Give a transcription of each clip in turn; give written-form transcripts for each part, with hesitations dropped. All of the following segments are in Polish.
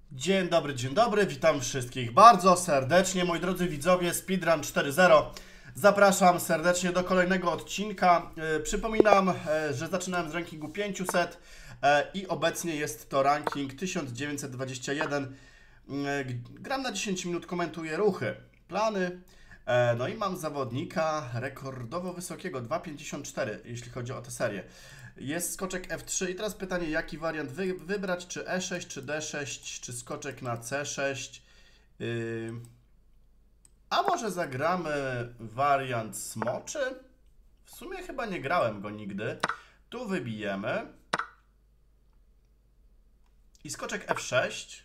Dzień dobry, witam wszystkich bardzo serdecznie, moi drodzy widzowie Speedrun 4.0. Zapraszam serdecznie do kolejnego odcinka. Przypominam, że zaczynałem z rankingu 500 i obecnie jest to ranking 1921. Gram na 10 minut, komentuję ruchy, plany. No i mam zawodnika rekordowo wysokiego, 2,54, jeśli chodzi o tę serię. Jest skoczek F3 i teraz pytanie, jaki wariant wybrać, czy E6, czy D6, czy skoczek na C6. A może zagramy wariant smoczy? W sumie chyba nie grałem go nigdy. Tu wybijemy. I skoczek F6.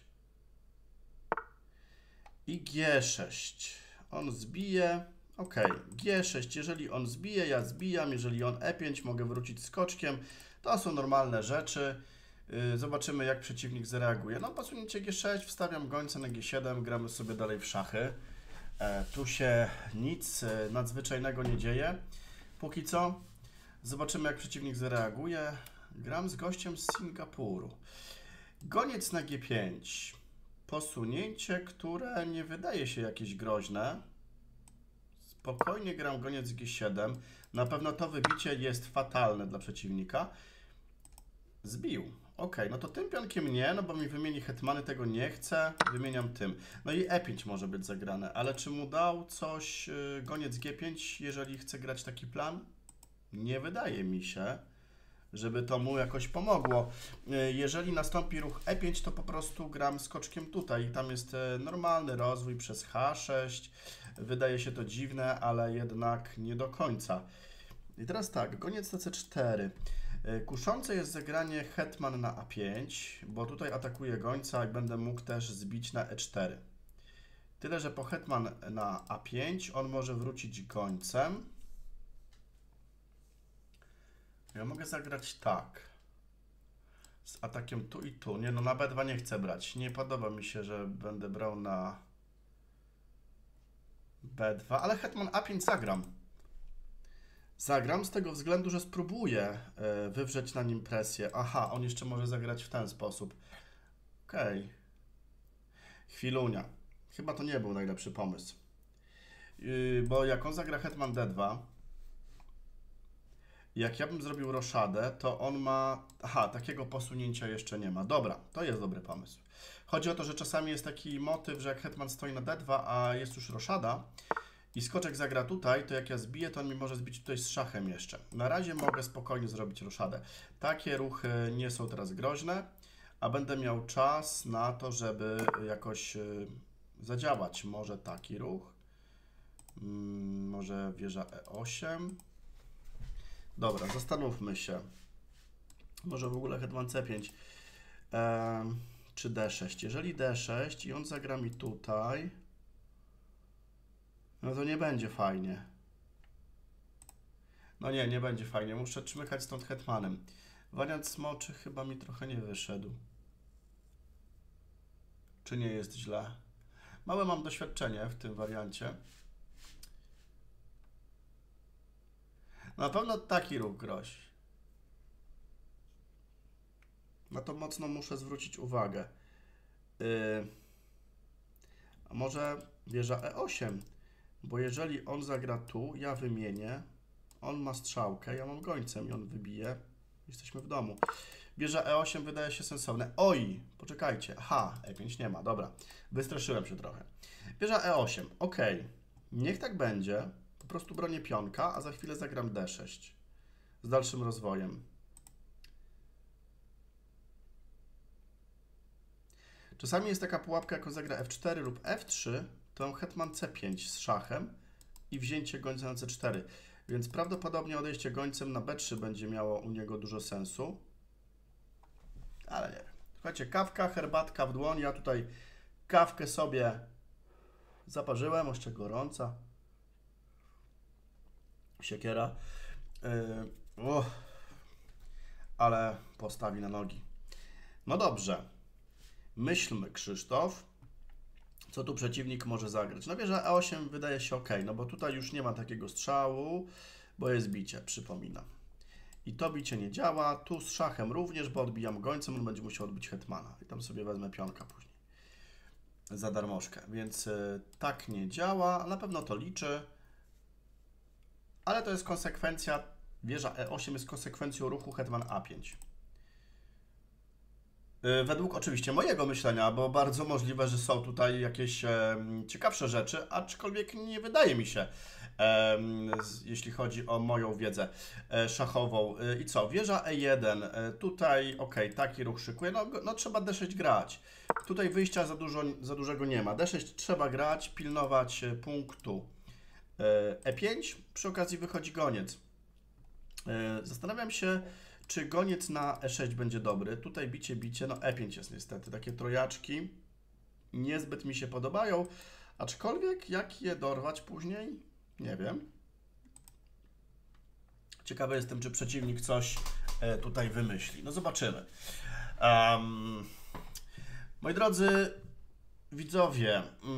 I G6. On zbije. Ok, G6, jeżeli on zbije, ja zbijam, jeżeli on E5, mogę wrócić skoczkiem. To są normalne rzeczy. Zobaczymy, jak przeciwnik zareaguje. No, posunięcie G6, wstawiam gońca na G7, gramy sobie dalej w szachy. Tu się nic nadzwyczajnego nie dzieje. Póki co. Zobaczymy, jak przeciwnik zareaguje. Gram z gościem z Singapuru. Goniec na G5. Posunięcie, które nie wydaje się jakieś groźne. Spokojnie gram goniec G7. Na pewno to wybicie jest fatalne dla przeciwnika. Zbił. Ok, no to tym pionkiem nie, no bo mi wymieni hetmany, tego nie chcę. Wymieniam tym. No i E5 może być zagrane, ale czy mu dał coś goniec G5, jeżeli chce grać taki plan? Nie wydaje mi się, żeby to mu jakoś pomogło. Jeżeli nastąpi ruch E5, to po prostu gram skoczkiem tutaj. Tam jest normalny rozwój przez H6. Wydaje się to dziwne, ale jednak nie do końca. I teraz tak, goniec na C4. Kuszące jest zagranie hetman na A5, bo tutaj atakuję gońca i będę mógł też zbić na E4. Tyle, że po hetman na A5 on może wrócić gońcem. Ja mogę zagrać tak. Z atakiem tu i tu. Nie, no na B2 nie chcę brać. Nie podoba mi się, że będę brał na B2, ale hetman A5 zagram. Zagram z tego względu, że spróbuję wywrzeć na nim presję. Aha, on jeszcze może zagrać w ten sposób. Okej. Chwilunia. Chyba to nie był najlepszy pomysł. Bo jak on zagra hetman D2, jak ja bym zrobił roszadę, to on ma... Aha, takiego posunięcia jeszcze nie ma. Dobra, to jest dobry pomysł. Chodzi o to, że czasami jest taki motyw, że jak hetman stoi na D2, a jest już roszada i skoczek zagra tutaj, to jak ja zbiję, to on mi może zbić tutaj z szachem jeszcze. Na razie mogę spokojnie zrobić roszadę. Takie ruchy nie są teraz groźne, a będę miał czas na to, żeby jakoś zadziałać. Może taki ruch, może wieża E8. Dobra, zastanówmy się. Może w ogóle hetman C5 czy D6. Jeżeli D6 i on zagra mi tutaj, no to nie będzie fajnie. No nie, nie będzie fajnie. Muszę czmychać stąd hetmanem. Wariant smoczy chyba mi trochę nie wyszedł. Czy nie jest źle? Małe mam doświadczenie w tym wariancie. Na pewno taki ruch grozi. Na to mocno muszę zwrócić uwagę. A może wieża E8? Bo jeżeli on zagra tu, ja wymienię. On ma strzałkę, ja mam gońcem i on wybije. Jesteśmy w domu. Wieża E8 wydaje się sensowne. Oj, poczekajcie. Aha, E5 nie ma, dobra. Wystraszyłem się trochę. Wieża E8, ok. Niech tak będzie. Po prostu bronię pionka, a za chwilę zagram D6 z dalszym rozwojem. Czasami jest taka pułapka, jak on zagra F4 lub F3, to hetman C5 z szachem i wzięcie gońca na C4. Więc prawdopodobnie odejście gońcem na B3 będzie miało u niego dużo sensu. Ale nie wiem. Słuchajcie, kawka, herbatka w dłoń. Ja tutaj kawkę sobie zaparzyłem, jeszcze gorąca. Siekiera. Ale postawi na nogi. No dobrze. Myślmy, Krzysztof. Co tu przeciwnik może zagrać? No wieża E8 wydaje się ok, no bo tutaj już nie ma takiego strzału, bo jest bicie, przypominam. I to bicie nie działa. Tu z szachem również, bo odbijam gońcem, on będzie musiał odbić hetmana. I tam sobie wezmę pionka później. za darmożkę, więc tak nie działa. Na pewno to liczy, ale to jest konsekwencja, wieża E8 jest konsekwencją ruchu hetman A5. Według oczywiście mojego myślenia, bo bardzo możliwe, że są tutaj jakieś ciekawsze rzeczy, aczkolwiek nie wydaje mi się, jeśli chodzi o moją wiedzę szachową. I co? Wieża E1, tutaj ok, taki ruch szykuje, no trzeba D6 grać. Tutaj wyjścia za dużego nie ma. D6 trzeba grać, pilnować punktu E5, przy okazji wychodzi goniec. Zastanawiam się, czy goniec na E6 będzie dobry. Tutaj bicie, no E5 jest niestety. Takie trojaczki niezbyt mi się podobają, aczkolwiek jak je dorwać później, nie wiem. Ciekawy jestem, czy przeciwnik coś tutaj wymyśli. No zobaczymy. Moi drodzy widzowie,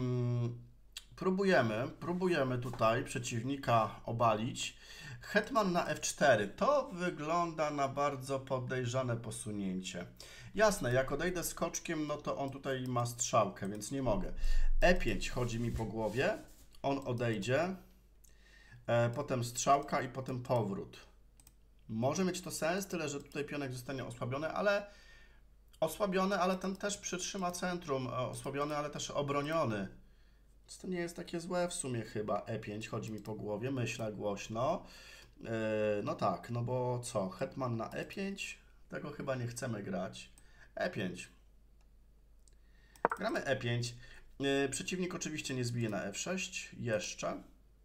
próbujemy tutaj przeciwnika obalić. Hetman na F4. To wygląda na bardzo podejrzane posunięcie. Jasne, jak odejdę skoczkiem, no to on tutaj ma strzałkę, więc nie mogę. E5 chodzi mi po głowie. On odejdzie. Potem strzałka i potem powrót. Może mieć to sens, tyle że tutaj pionek zostanie osłabiony, ale ten też przytrzyma centrum. Osłabiony, ale też obroniony. Więc to nie jest takie złe w sumie chyba. E5 chodzi mi po głowie, myślę głośno. No tak, no bo co? Hetman na E5? Tego chyba nie chcemy grać. E5. Gramy E5. Przeciwnik oczywiście nie zbije na F6. Jeszcze.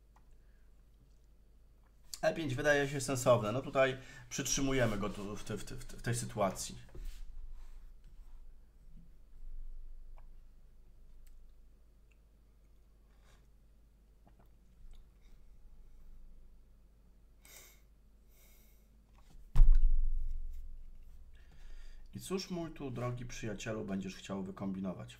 E5 wydaje się sensowne. No tutaj przytrzymujemy go tu w tej sytuacji. I cóż mój tu, drogi przyjacielu, będziesz chciał wykombinować?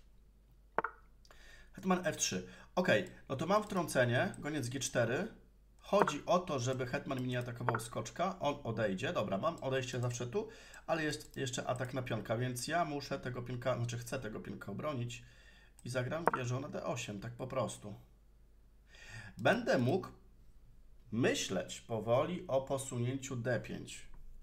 Hetman F3. Ok, no to mam wtrącenie, goniec G4. Chodzi o to, żeby hetman mi nie atakował skoczka. On odejdzie. Dobra, mam odejście zawsze tu, ale jest jeszcze atak na pionka, więc ja muszę tego pionka, znaczy chcę tego pionka obronić i zagram wieżą na D8, tak po prostu. Będę mógł myśleć powoli o posunięciu D5.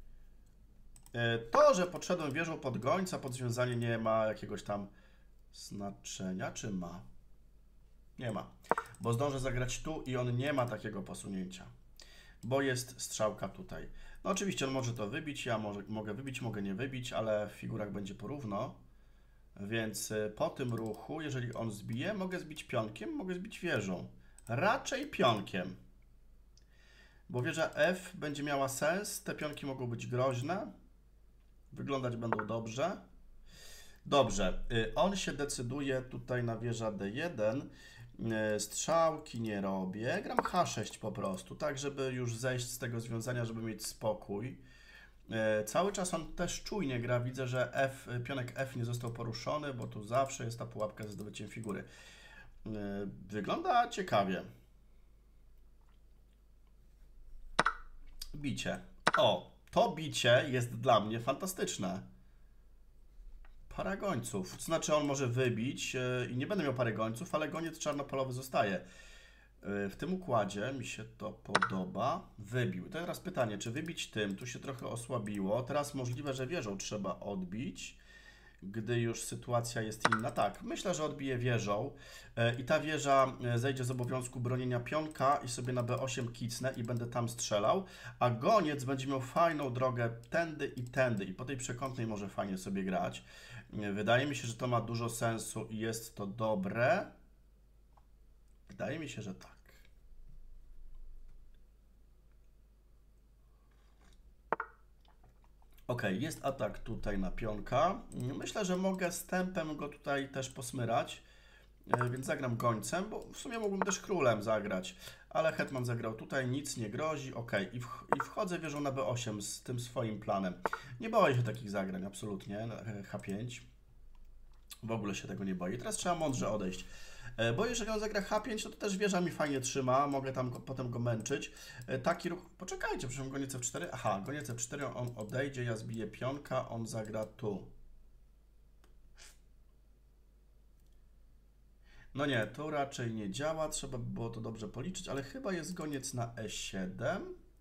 To, że podszedłem wieżą pod gońca, pod związanie nie ma jakiegoś tam znaczenia, czy ma? Nie ma, bo zdążę zagrać tu i on nie ma takiego posunięcia, bo jest strzałka tutaj. No oczywiście on może to wybić, ja mogę wybić, mogę nie wybić, ale w figurach będzie porówno, więc po tym ruchu, jeżeli on zbije, mogę zbić pionkiem, mogę zbić wieżą. Raczej pionkiem, bo wieża F będzie miała sens, te pionki mogą być groźne, wyglądać będą dobrze. Dobrze, on się decyduje tutaj na wieża D1, strzałki nie robię, gram H6 po prostu, tak żeby już zejść z tego związania, żeby mieć spokój. Cały czas on też czujnie gra, widzę, że pionek F nie został poruszony, bo tu zawsze jest ta pułapka ze zdobyciem figury. Wygląda ciekawie. Bicie. O, to bicie jest dla mnie fantastyczne. Para gońców. To znaczy on może wybić i nie będę miał pary gońców, ale goniec czarnopolowy zostaje. W tym układzie mi się to podoba. Wybił. Teraz pytanie, czy wybić tym? Tu się trochę osłabiło. Teraz możliwe, że wieżą trzeba odbić, gdy już sytuacja jest inna. Tak, myślę, że odbiję wieżą i ta wieża zejdzie z obowiązku bronienia pionka i sobie na B8 kicnę i będę tam strzelał, a goniec będzie miał fajną drogę tędy i po tej przekątnej może fajnie sobie grać. Wydaje mi się, że to ma dużo sensu i jest to dobre. Wydaje mi się, że tak. Ok, jest atak tutaj na pionka. Myślę, że mogę stępem go tutaj też posmyrać, więc zagram gońcem, bo w sumie mógłbym też królem zagrać, ale hetman zagrał tutaj, nic nie grozi. Ok, i wchodzę wieżą na B8 z tym swoim planem. Nie boję się takich zagrań, absolutnie. H5. W ogóle się tego nie boję. Teraz trzeba mądrze odejść. Bo jeżeli on zagra H5, to też wieża mi fajnie trzyma, mogę tam potem go męczyć. Taki ruch, poczekajcie, przecież goniec F4, aha, goniec F4, on odejdzie, ja zbiję pionka, on zagra tu. No nie, to raczej nie działa, trzeba by było to dobrze policzyć, ale chyba jest goniec na E7.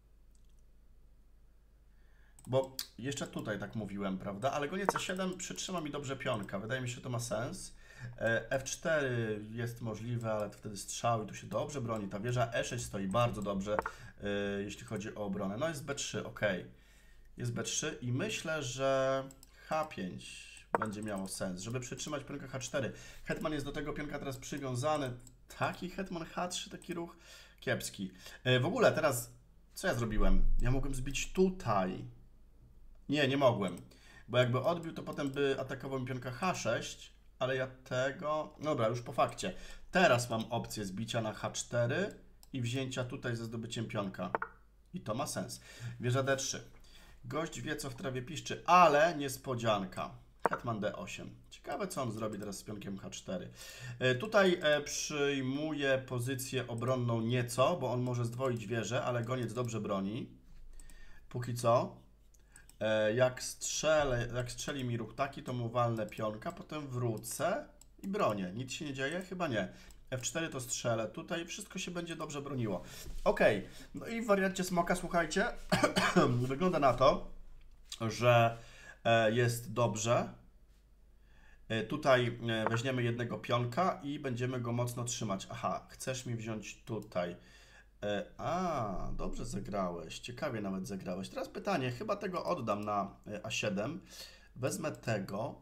Bo jeszcze tutaj tak mówiłem, prawda? Ale goniec E7 przytrzyma mi dobrze pionka. Wydaje mi się, że to ma sens. F4 jest możliwe, ale wtedy strzał i tu się dobrze broni. Ta wieża E6 stoi bardzo dobrze, jeśli chodzi o obronę. No jest B3, ok. Jest B3 i myślę, że H5 będzie miało sens, żeby przytrzymać pionka H4. Hetman jest do tego pionka teraz przywiązany. Taki hetman H3, taki ruch kiepski. W ogóle teraz, co ja zrobiłem? Ja mogłem zbić tutaj. Nie mogłem. Bo jakby odbił, to potem by atakował mi pionka H6, ale ja tego... Dobra, już po fakcie. Teraz mam opcję zbicia na H4 i wzięcia tutaj ze zdobyciem pionka. I to ma sens. Wieża D3. Gość wie, co w trawie piszczy, ale niespodzianka. Hetman D8. Ciekawe, co on zrobi teraz z pionkiem H4. Tutaj przyjmuje pozycję obronną nieco, bo on może zdwoić wieżę, ale goniec dobrze broni. Póki co. Jak strzeli mi ruch taki, to mu walnę pionka, potem wrócę i bronię. Nic się nie dzieje? Chyba nie. F4 to strzelę. Tutaj wszystko się będzie dobrze broniło. Ok, no i w wariancie smoka, słuchajcie, wygląda na to, że jest dobrze. Tutaj weźmiemy jednego pionka i będziemy go mocno trzymać. Aha, chcesz mi wziąć tutaj. Dobrze zagrałeś. Ciekawie nawet zagrałeś. Teraz pytanie, chyba tego oddam na A7. Wezmę tego.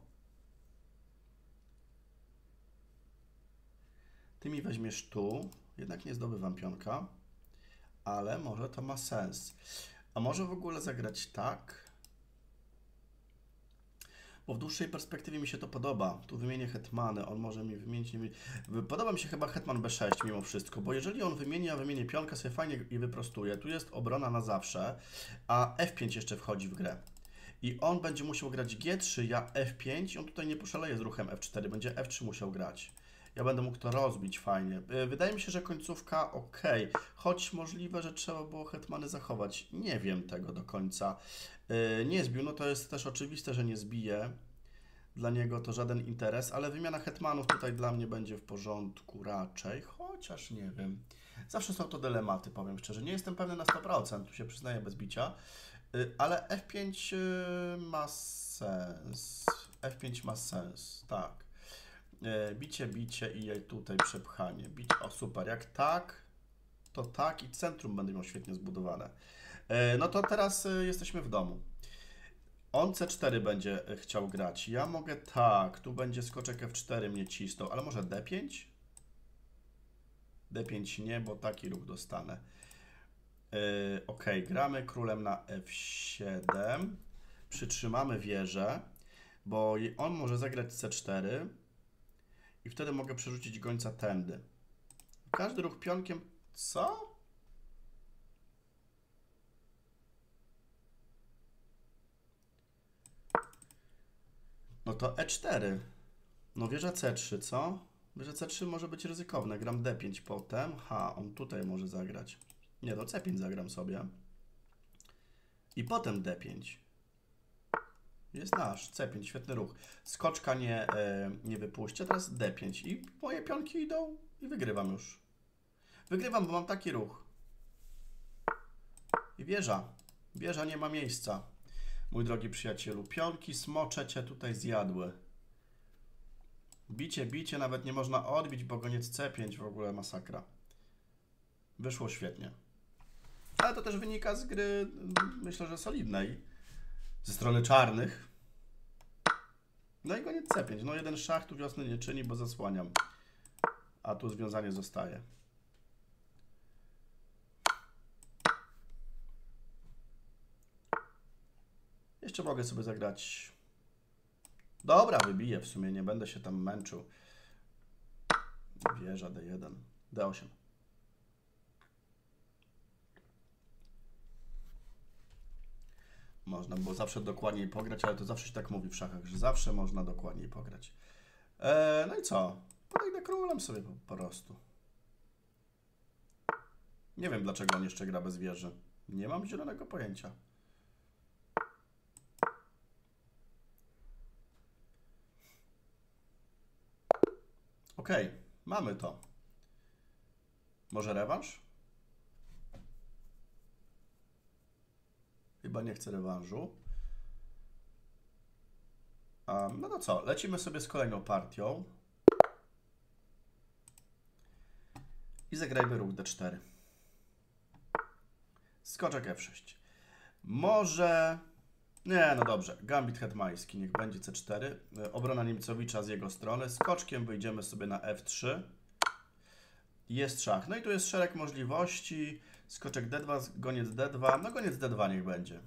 Ty mi weźmiesz tu. Jednak nie zdobywam pionka. Ale może to ma sens. A może w ogóle zagrać tak? Bo w dłuższej perspektywie mi się to podoba. Tu wymienię hetmany, on może mi wymienić... Podoba mi się chyba hetman B6 mimo wszystko, bo jeżeli on wymieni, ja wymienię pionkę, sobie fajnie i wyprostuję. Tu jest obrona na zawsze, a F5 jeszcze wchodzi w grę. I on będzie musiał grać G3, ja F5 i on tutaj nie poszaleje z ruchem F4, będzie F3 musiał grać. Ja będę mógł to rozbić fajnie. Wydaje mi się, że końcówka ok, choć możliwe, że trzeba było hetmany zachować. Nie wiem tego do końca. Nie zbił, no to jest też oczywiste, że nie zbije. Dla niego to żaden interes, ale wymiana hetmanów tutaj dla mnie będzie w porządku raczej, chociaż nie wiem. Zawsze są to dylematy, powiem szczerze. Nie jestem pewny na 100%, tu się przyznaję bez bicia, ale F5 ma sens. F5 ma sens, tak. Bicie i tutaj przepchanie. O super, jak tak, to tak i centrum będę miał świetnie zbudowane. No to teraz jesteśmy w domu. On C4 będzie chciał grać. Ja mogę tak, tu będzie skoczek F4 mnie cisnął, ale może D5? D5 nie, bo taki ruch dostanę. Ok, gramy królem na F7. Przytrzymamy wieżę, bo on może zagrać C4 i wtedy mogę przerzucić gońca tędy. Każdy ruch pionkiem... Co? No to E4. No wieża C3, co? Wieża C3 może być ryzykowne. Gram D5 potem. On tutaj może zagrać. Nie, to C5 zagram sobie. I potem D5. Jest nasz. C5, świetny ruch. Skoczka nie wypuśćcie. Teraz D5. I moje pionki idą i wygrywam już. Wygrywam, bo mam taki ruch. I wieża. Wieża nie ma miejsca. Mój drogi przyjacielu. Pionki smocze cię tutaj zjadły. Bicie, nawet nie można odbić, bo goniec C5 w ogóle masakra. Wyszło świetnie. Ale to też wynika z gry, myślę, że solidnej. Ze strony czarnych. No i goniec C5. No jeden szach tu wiosny nie czyni, bo zasłaniam. A tu związanie zostaje. Jeszcze mogę sobie zagrać... Dobra, wybiję w sumie, nie będę się tam męczył. Wieża D1, D8. Można było zawsze dokładniej pograć, ale to zawsze się tak mówi w szachach, że zawsze można dokładniej pograć. No i co? Podejdę królem sobie po prostu. Nie wiem, dlaczego on jeszcze gra bez wieży. Nie mam zielonego pojęcia. Ok, Mamy to. Może rewanż? Chyba nie chcę rewanżu. No to co? Lecimy sobie z kolejną partią. I zagrajmy ruch D4. Skoczek F6. Może... Nie, no dobrze. Gambit hetmański. Niech będzie C4. Obrona Niemcowicza z jego strony. Skoczkiem wyjdziemy sobie na F3. Jest szach. No i tu jest szereg możliwości. Skoczek D2, goniec D2. No goniec D2 niech będzie.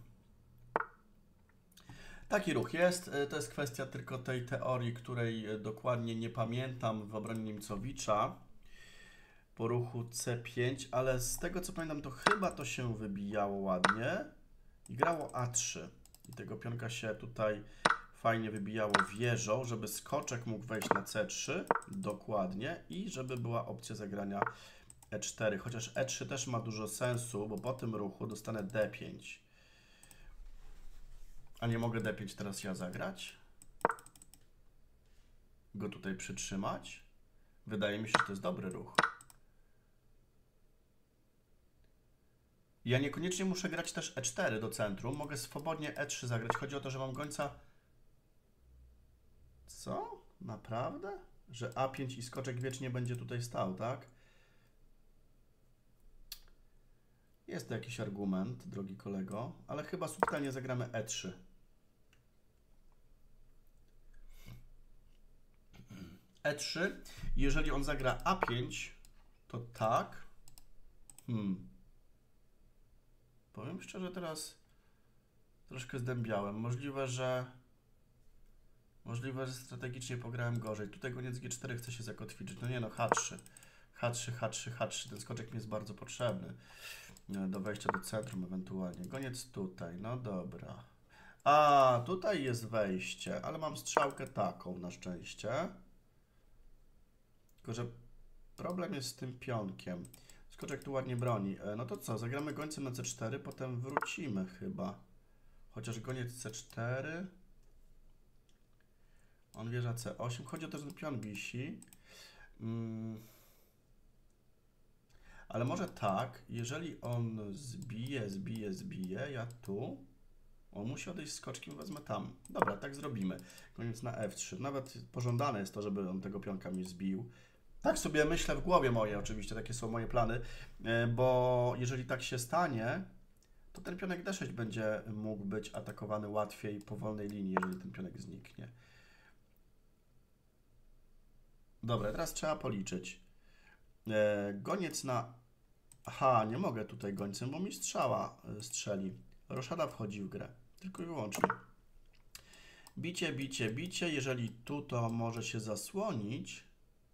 Taki ruch jest. To jest kwestia tylko tej teorii, której dokładnie nie pamiętam w obronie Niemcowicza. Po ruchu C5, ale z tego co pamiętam, to chyba to się wybijało ładnie i grało A3. I tego pionka się tutaj fajnie wybijało wieżą, żeby skoczek mógł wejść na C3, dokładnie, i żeby była opcja zagrania E4. Chociaż E3 też ma dużo sensu, bo po tym ruchu dostanę D5. A nie mogę D5 teraz ja zagrać? Go tutaj przytrzymać? Wydaje mi się, że to jest dobry ruch. Ja niekoniecznie muszę grać też E4 do centrum. Mogę swobodnie E3 zagrać. Chodzi o to, że mam gońca... Co? Naprawdę? Że A5 i skoczek wiecznie będzie tutaj stał, tak? Jest to jakiś argument, drogi kolego, ale chyba subtelnie zagramy E3. E3. Jeżeli on zagra A5, to tak. Powiem szczerze, teraz troszkę zdębiałem. Możliwe, że strategicznie pograłem gorzej. Tutaj goniec G4 chce się zakotwiczyć. No nie no, H3. H3, H3, H3. Ten skoczek mi jest bardzo potrzebny do wejścia do centrum ewentualnie. Goniec tutaj, no dobra. A, tutaj jest wejście, ale mam strzałkę taką na szczęście. Tylko że problem jest z tym pionkiem. Skoczek tu ładnie broni. No to co, zagramy gońcem na C4, potem wrócimy chyba. Chociaż goniec C4. On wieża C8. Chodzi o to, że ten pion wisi. Ale może tak, jeżeli on zbije, ja tu. On musi odejść skoczkiem, wezmę tam. Dobra, tak zrobimy. Goniec na F3. Nawet pożądane jest to, żeby on tego pionka mi zbił. Tak sobie myślę w głowie moje, oczywiście, takie są moje plany, bo jeżeli tak się stanie, to ten pionek D6 będzie mógł być atakowany łatwiej po wolnej linii, jeżeli ten pionek zniknie. Dobra, teraz trzeba policzyć. Goniec na... Aha, nie mogę tutaj gońcem, bo mi strzała strzeli. Roszada wchodzi w grę, tylko i wyłącznie. Bicie, bicie, bicie. Jeżeli tu, to może się zasłonić.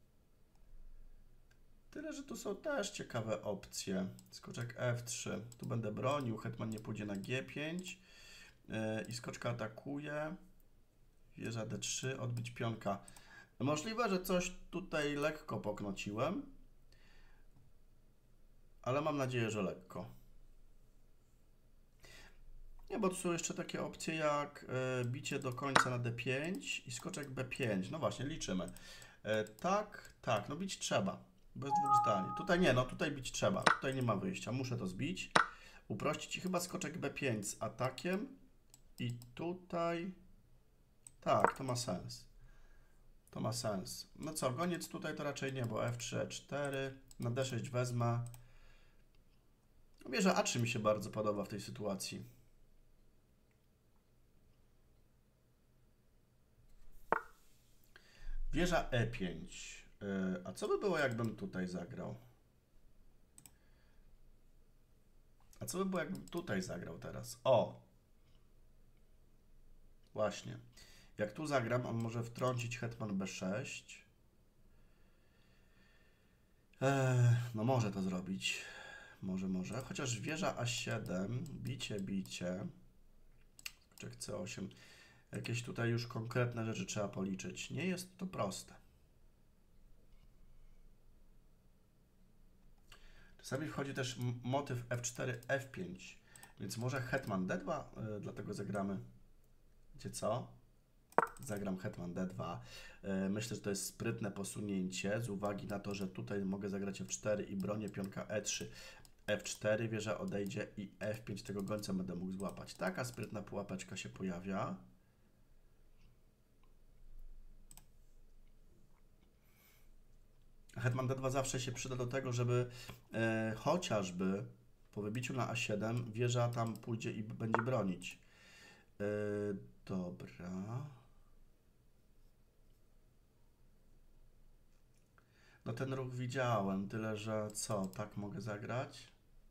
Tyle, że tu są też ciekawe opcje. Skoczek F3. Tu będę bronił. Hetman nie pójdzie na G5. I skoczka atakuje. Wieża D3. Odbić pionka. Możliwe, że coś tutaj lekko poknociłem. Ale mam nadzieję, że lekko. Nie, bo tu są jeszcze takie opcje jak bicie do końca na D5 i skoczek B5. No właśnie, liczymy. Tak, tak. No bić trzeba. Bez dwóch zdań. Tutaj nie, no tutaj bić trzeba. Tutaj nie ma wyjścia. Muszę to zbić. Uprościć i chyba skoczek B5 z atakiem. I tutaj... Tak, to ma sens. To ma sens. No co, goniec tutaj to raczej nie, bo F3, E4. Na D6 wezmę. Wieża A3 mi się bardzo podoba w tej sytuacji. Wieża E5. A co by było, jakbym tutaj zagrał? A co by było, jakbym tutaj zagrał teraz? O! Właśnie. Jak tu zagram, on może wtrącić hetman B6. No może to zrobić. Może. Chociaż wieża A7, bicie. Skoczek C8. Jakieś tutaj już konkretne rzeczy trzeba policzyć. Nie jest to proste. Czasami wchodzi też motyw F4, F5, więc może hetman D2, dlatego zagramy, wiecie co? Zagram hetman d2. Myślę, że to jest sprytne posunięcie z uwagi na to, że tutaj mogę zagrać f4 i bronię pionka e3. f4, wieża odejdzie i f5 tego gońca będę mógł złapać. Taka sprytna pułapeczka się pojawia. Hetman d2 zawsze się przyda do tego, żeby chociażby po wybiciu na a7 wieża tam pójdzie i będzie bronić. Dobra. No ten ruch widziałem, tyle że co, tak mogę zagrać?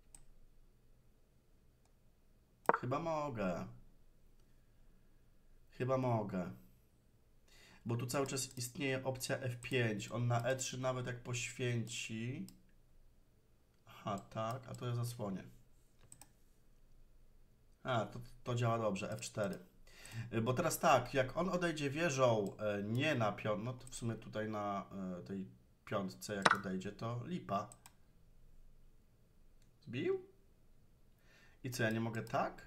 Chyba mogę. Chyba mogę. Bo tu cały czas istnieje opcja f5. On na e3 nawet jak poświęci. Aha, tak, a to ja zasłonię. A, to działa dobrze, f4. Bo teraz tak, jak on odejdzie wieżą nie na pion, no to w sumie tutaj na tej piątce jak odejdzie, to lipa. Zbił? I co, ja nie mogę tak?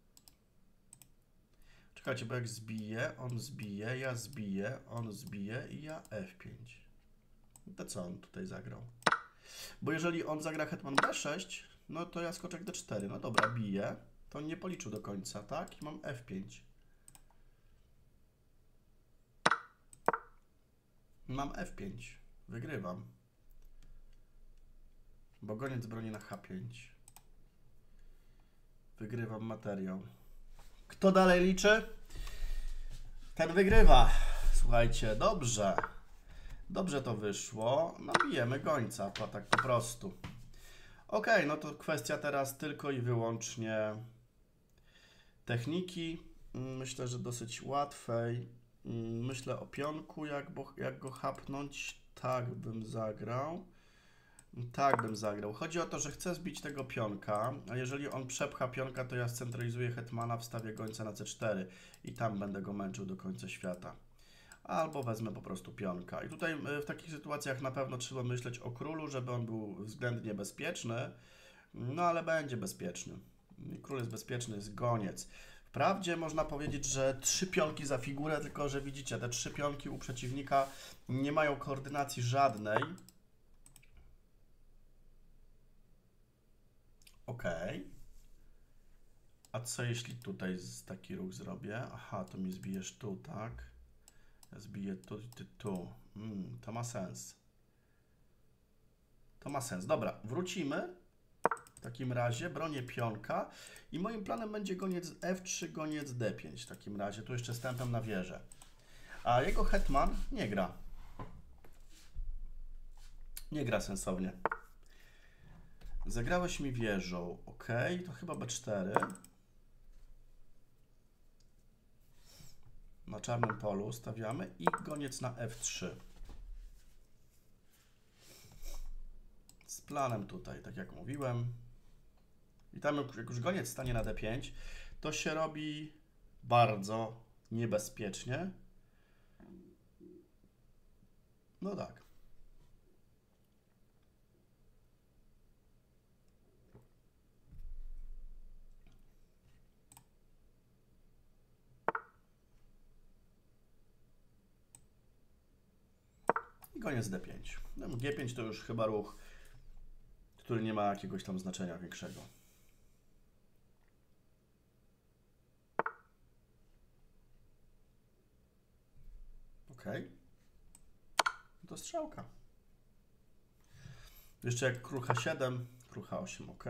Czekajcie, bo jak zbije, on zbije, ja zbiję, on zbije i ja f5. To co on tutaj zagrał? Bo jeżeli on zagra hetman b6, no to ja skoczek d4. No dobra, bije. To on nie policzył do końca, tak? I mam f5. Mam f5. Wygrywam. Bo goniec broni na h5. Wygrywam materiał. Kto dalej liczy? Ten wygrywa. Słuchajcie, dobrze. Dobrze to wyszło. No bijemy gońca, to tak po prostu. Ok, no to kwestia teraz tylko i wyłącznie techniki. Myślę, że dosyć łatwej. Myślę o pionku, jak go hapnąć. Tak bym zagrał. Tak bym zagrał. Chodzi o to, że chcę zbić tego pionka, a jeżeli on przepcha pionka, to ja scentralizuję hetmana, wstawię gońca na c4 i tam będę go męczył do końca świata. Albo wezmę po prostu pionka. I tutaj w takich sytuacjach na pewno trzeba myśleć o królu, żeby on był względnie bezpieczny, no ale będzie bezpieczny. Król jest bezpieczny, jest goniec. Wprawdzie można powiedzieć, że 3 pionki za figurę, tylko że widzicie, te 3 pionki u przeciwnika nie mają koordynacji żadnej. Ok. A co jeśli tutaj taki ruch zrobię? Aha, to mi zbijesz tu, tak? Ja zbiję tu i ty tu. To ma sens. To ma sens. Dobra, wrócimy. W takim razie bronię pionka i moim planem będzie goniec f3, goniec d5. W takim razie tu jeszcze stępem na wieżę. A jego hetman nie gra. Nie gra sensownie. Zagrałeś mi wieżą. Ok, to chyba b4. Na czarnym polu stawiamy i goniec na f3. Z planem tutaj, tak jak mówiłem. I tam jak już goniec stanie na d5, to się robi bardzo niebezpiecznie. No tak. I goniec d5. No, g5 to już chyba ruch, który nie ma jakiegoś tam znaczenia większego. Ok. To strzałka. Jeszcze jak król h7, król h8, ok.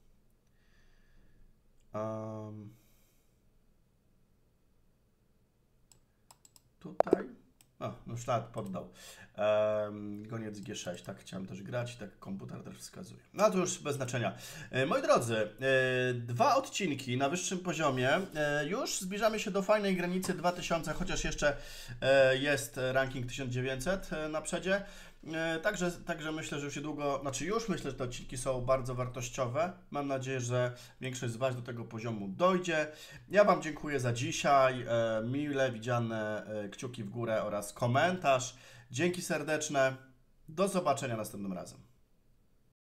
Tutaj. No szlak poddał. Goniec G6, tak chciałem też grać, tak komputer też wskazuje. No to już bez znaczenia. Moi drodzy, 2 odcinki na wyższym poziomie. Już zbliżamy się do fajnej granicy 2000, chociaż jeszcze jest ranking 1900 na przedzie. Także myślę, że już niedługo, już myślę, że te odcinki są bardzo wartościowe. Mam nadzieję, że większość z Was do tego poziomu dojdzie. Ja Wam dziękuję za dzisiaj. Mile widziane kciuki w górę oraz komentarz. Dzięki serdeczne. Do zobaczenia następnym razem.